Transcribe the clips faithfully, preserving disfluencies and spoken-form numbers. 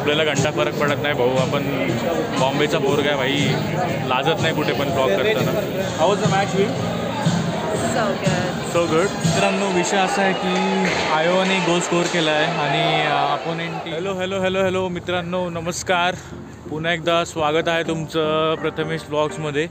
आपल्याला घंटा फरक पडत नाही भाऊ, आपण बॉम्बेचा पोरगा आहे भाई, लाजत नाही कुठे पण ब्लॉग करताना. How was the match Vin? So good so good. मित्रांनो विषय असा आहे की आयोने गोल स्कोअर केला आहे आणि opponent. Hello hello hello hello मित्रांनो, नमस्कार. पुन्हा एकदा स्वागत आहे तुमचं प्रथमेश ब्लॉग्समध्ये.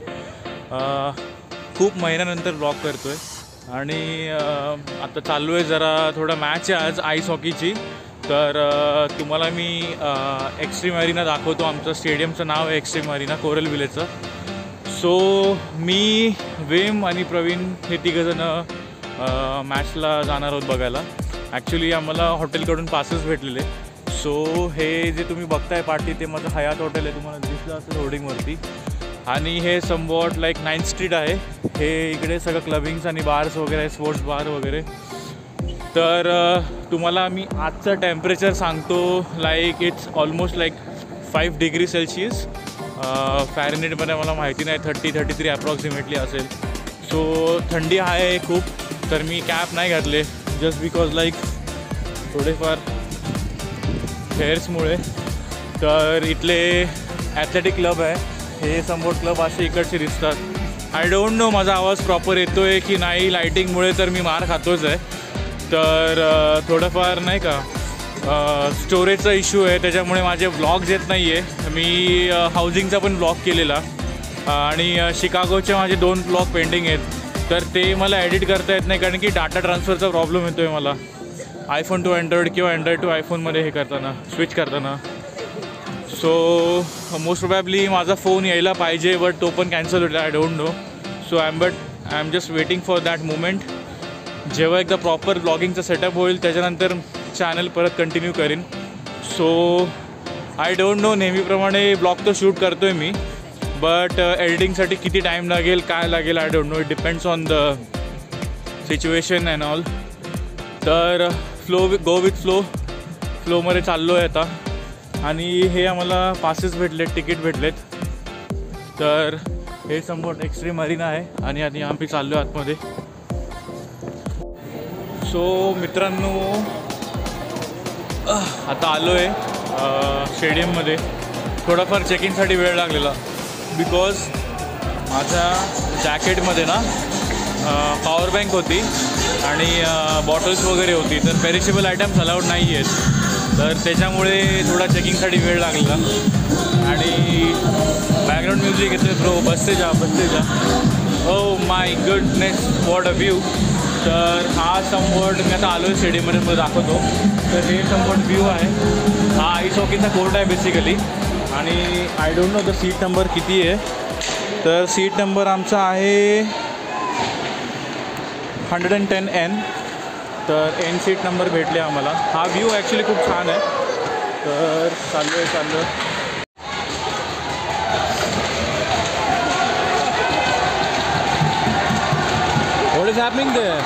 खूप महिन्यानंतर ब्लॉग करतो आहे आणि आता चालू आहे जरा थोडा मॅच आहे आज आईस हॉकीची. तर तुम्हाला मी एक्स्ट्रीम अरिना दाखवतो. आमचं स्टेडियमचं नाव आहे एक्स्ट्रीम अरिना, कोरल विलेजचं. सो मी, वेम आणि प्रवीण हे तिघंजणं मॅचला जाणार आहोत बघायला. ॲक्च्युली आम्हाला हॉटेलकडून पासेस भेटलेले. सो हे जे तुम्ही बघताय पार्टी ते माझं हयात हॉटेल आहे, तुम्हाला दिसलं असेल होर्डिंगवरती. आणि हे समवॉट लाईक नाईन्थ स्ट्रीट आहे. हे इकडे सगळं क्लबिंग्स आणि बार्स वगैरे, स्पोर्ट्स बार वगैरे. तर तुम्हाला मी आजचं टेम्परेचर सांगतो. Like it's almost like five degree Celsius. फॅरेनहीटमध्ये मला माहिती नाही, थर्टी थर्टी थ्री अप्रॉक्सिमेटली असेल. सो थंडी आहे खूप. तर मी कॅप नाही घातले जस्ट बिकॉज लाईक थोडेफार हेअर्समुळे. तर इथले ॲथलेटिक क्लब आहे, हे समोर क्लब असे इकडचे दिसतात. आय डोंट नो माझा आवाज प्रॉपर येतो आहे की नाही, लाईटिंगमुळे तर मी मार खातोच आहे. तर थोडंफार नाही का स्टोरेजचा इश्यू आहे, त्याच्यामुळे माझे ब्लॉग्स येत नाही आहे. मी हाऊसिंगचा पण ब्लॉग केलेला आणि शिकागोचे माझे दोन ब्लॉग पेंडिंग आहेत. तर ते मला एडिट करता येत नाही कारण की डाटा ट्रान्सफरचा प्रॉब्लेम येतो आहे मला, आयफोन टू अँड्रॉइड किंवा अँड्रॉइड टू आयफोनमध्ये हे करताना, स्विच करताना. सो मोस्ट प्रोबॅबली माझा फोन यायला पाहिजे बट तो पण कॅन्सल होईल, I don't know. So I am but I am just waiting for that moment. जेव्हा एकदा प्रॉपर ब्लॉगिंगचं सेटअप होईल त्याच्यानंतर चॅनल परत कंटिन्यू करीन. सो आय डोंट नो, नेहमीप्रमाणे ब्लॉग तो शूट करतो आहे मी, बट एडिटिंगसाठी किती टाईम लागेल काय लागेल I don't know. It depends on the situation and all. तर फ्लो गो विथ फ्लो फ्लोमध्ये चाललो आहे आता. आणि हे आम्हाला पासेस भेटलेत, तिकीट भेटलेत. तर हे समोर एक्स्ट्रीम अरिना आहे आणि आधी आम्ही चाललो आहे आतमध्ये. सो मित्रांनो आता आलो आहे स्टेडियममध्ये. थोडाफार चेकिंगसाठी वेळ लागलेला बिकॉज माझ्या जॅकेटमध्ये ना पॉवर बँक होती आणि बॉटल्स वगैरे होती. तर पेरिशेबल आयटम्स अलाउड नाही आहेत, तर त्याच्यामुळे थोडा चेकिंगसाठी वेळ लागलेला. आणि बॅकग्राऊंड म्युझिक येते ब्रो, बसते जा बसते जा. Oh my goodness, what a view. तर हा समवॉट मी आता आलो आहे स्टेडियममध्ये, मला दाखवतो. तर हे समवॉट व्ह्यू आहे. हा आईस हॉकीचा कोर्ट आहे बेसिकली. आणि I don't know the seat number किती आहे. तर सीट नंबर आमचा आहे हंड्रेड अँड टेन एन. तर एन सीट नंबर भेटले आम्हाला. हा व्ह्यू ॲक्च्युली खूप छान आहे. तर चाललो आहे चाललो आहे What is happening there?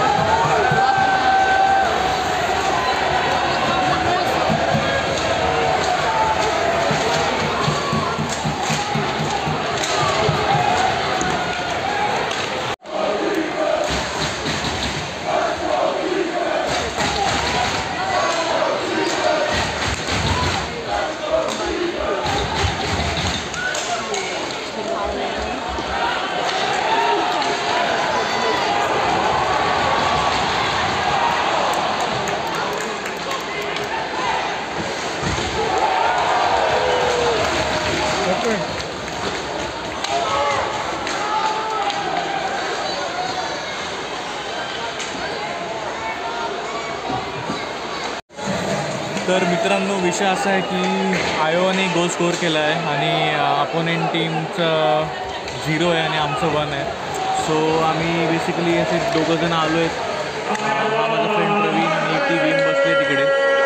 तर मित्रांनो विषय असा आहे की आयोने गोल स्कोअर केला आहे आणि अपोनेंट टीमचं झिरो आहे आणि आमचं वन आहे. सो आम्ही बेसिकली असे दोघंजणं आलो आहेत. हा माझा फ्रेंड प्रवीण आणि ती गेम बसले तिकडे.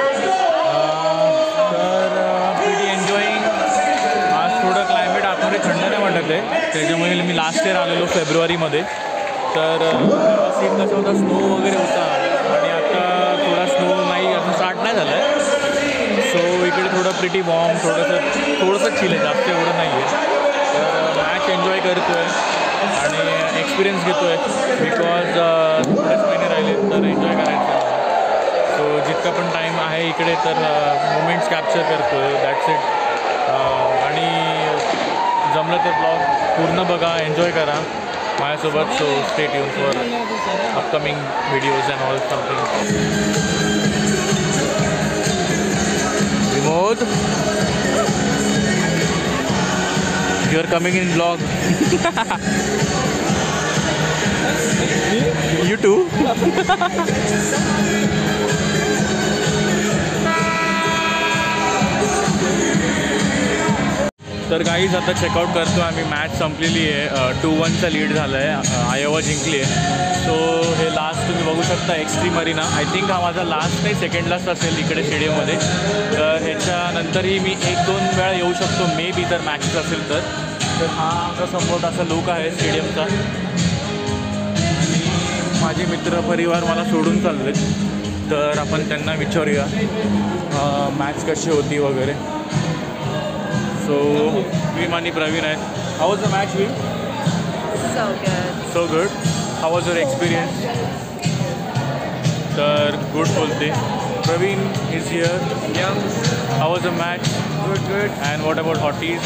तर प्रिटी एन्जॉईंग. आज थोडं क्लायमेट आतमध्ये थंड नाही वाटत आहे, त्याच्यामुळे मी लास्ट इयर आलेलो फेब्रुवारीमध्ये. तर सीन कसं होता, स्नो वगैरे होता आणि आता थोडा स्नो नाही, अजून स्टार्ट नाही झालं आहे. सो इकडे थोडं प्रिटी बॉम्ब, थोडंसं थोडंसं चिल आहे, जास्त एवढं नाही आहे. तर मॅच एन्जॉय करतो आहे आणि एक्सपिरियन्स घेतो आहे बिकॉज थोडेच महिने राहिले तर एन्जॉय करायचं. सो जिथे जितका पण टाईम आहे इकडे तर मोमेंट्स कॅप्चर करतो आहे, दॅट्स इट. आणि जमलं तर ब्लॉग पूर्ण बघा, एन्जॉय करा माझ्यासोबत. So stay tune for upcoming videos and all something. Vimod, you are coming in blog. You too. तर गाईज आता चेकआउट करतो आम्ही. मॅच संपलेली आहे, टू वनचा लीड झालं आहे, आयोवा जिंकली आहे. सो हे लास्ट तुम्ही बघू शकता एक्स्ट्रीम अरिना. आय थिंक हा माझा लास्ट नाही सेकंड लास्ट असेल इकडे स्टेडियममध्ये. तर ह्याच्यानंतरही मी एक दोन वेळा येऊ शकतो मे बी, तर मॅचेस असेल तर. तर हा आमचा समोर असा लुक आहे स्टेडियमचा. माझे मित्र परिवार मला सोडून चालले, तर आपण त्यांना विचारूया मॅच कशी होती वगैरे. सो विम आणि प्रवीण आहेत. How was the match Vim? So good. So good. How was your experience? तर गुड बोलते. Praveen is here. Yeah, how was the match? Good good. And what about hotties?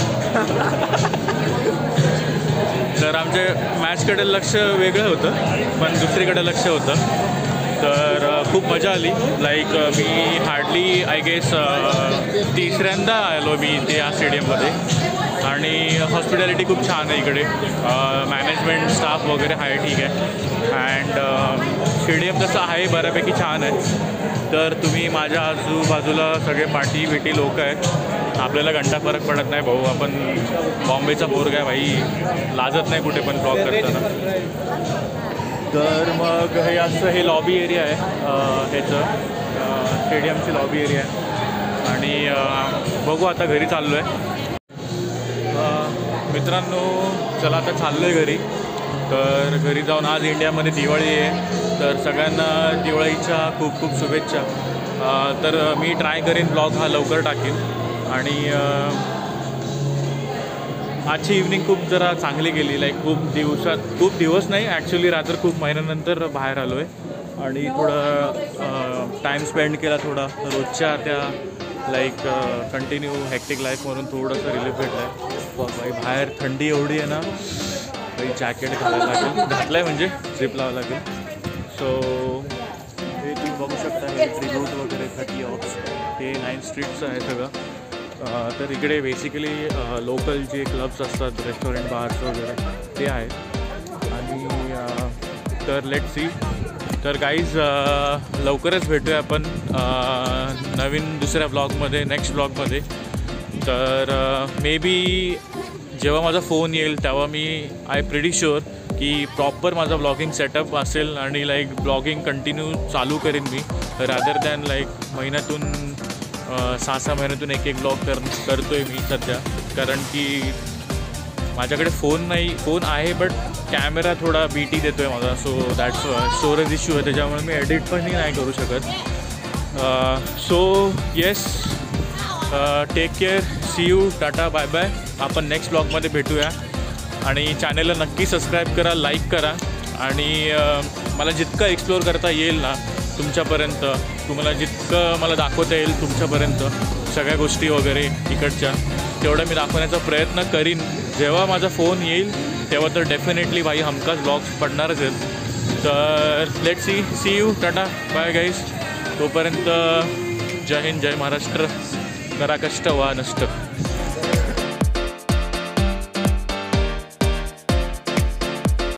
तर आमच्या मॅचकडे लक्ष वेगळं होतं, पण दुसरीकडे लक्ष होतं. तर खूप मजा आली. लाईक मी हार्डली आय गेस तिसऱ्यांदा आलो मी इथे या स्टेडियममध्ये. आणि हॉस्पिटॅलिटी खूप छान आहे इकडे. मॅनेजमेंट स्टाफ वगैरे आहे ठीक आहे. अँड स्टेडियम तसं आहे बऱ्यापैकी छान आहे. तर तुम्ही माझ्या आजूबाजूला सगळे पाठी बिटी लोक आहेत. आपल्याला घंटा फरक पडत नाही भाऊ, आपण बॉम्बेचा पोरगा आहे भाई, लाजत नाही कुठे पण ब्लॉग करताना. तर मग हे असं हे लॉबी एरिया आहे ह्याचं, स्टेडियमची लॉबी एरिया आहे. आणि बघू आता घरी चाललो आहे. मित्रांनो चला आता चाललो आहे घरी. तर घरी जाऊन आज इंडियामध्ये दिवाळी आहे, तर सगळ्यांना दिवाळीच्या खूप खूप शुभेच्छा. तर मी ट्राय करेन ब्लॉग हा लवकर टाकेन. आणि आजची इव्हनिंग खूप जरा चांगली गेली. लाईक खूप दिवसात खूप दिवस नाही ॲक्च्युली, रात्र खूप महिन्यानंतर बाहेर आलो आहे आणि थोडं टाईम स्पेंड केला. थोडा रोजच्या त्या लाईक कंटिन्यू हॅक्टिक लाईफमधून थोडंसं रिलीफ भेटलं आहे. बाई बाहेर थंडी एवढी आहे ना, काही जॅकेट घालायला लागेल, घातलं आहे म्हणजे झिप लावावं लागेल. सो हे तुम्ही बघू शकता, हे ट्रिब्यूट वगैरे थर्टी ऑक्स हे नाईन स्ट्रीटचं आहे सगळं. तर इकडे बेसिकली लोकल जे क्लब्स असतात, रेस्टॉरंट बार्स वगैरे ते आहेत. आणि तर लेट सी. तर गाईज लवकरच भेटूया आपण नवीन दुसऱ्या ब्लॉगमध्ये, नेक्स्ट ब्लॉगमध्ये. तर मे बी जेव्हा माझा फोन येईल तेव्हा मी आय प्रिटी शुअर की प्रॉपर माझा ब्लॉगिंग सेटअप असेल आणि लाईक ब्लॉगिंग कंटिन्यू चालू करेन मी, रादर दॅन लाईक महिन्यातून सहा सहा महिन्यातून एक एक ब्लॉग कर करतो आहे मी सध्या. कारण की माझ्याकडे फोन नाही, फोन आहे बट कॅमेरा थोडा बी टी देतो आहे माझा. सो दॅट्स स्टोरेज इश्यू आहे, त्याच्यामुळे मी एडिट पणही नाही करू शकत. So yes, take care, see you, tata, bye bye. आपण नेक्स्ट ब्लॉगमध्ये भेटूया. आणि चॅनलला नक्की सबस्क्राईब करा, लाईक करा. आणि मला जितकं एक्सप्लोअर करता येईल ना तुमच्यापर्यंत, तुम्हाला जितकं मला दाखवता येईल तुमच्यापर्यंत सगळ्या गोष्टी वगैरे इकडच्या, तेवढं मी दाखवण्याचा प्रयत्न करीन. जेव्हा माझा फोन येईल तेव्हा तर डेफिनेटली भाई हमखास ब्लॉग्स पडणारच आहेत. तर let see see you, tata, bye guys. तोपर्यंत जय हिंद, जय महाराष्ट्र. करा कष्ट वा नष्ट.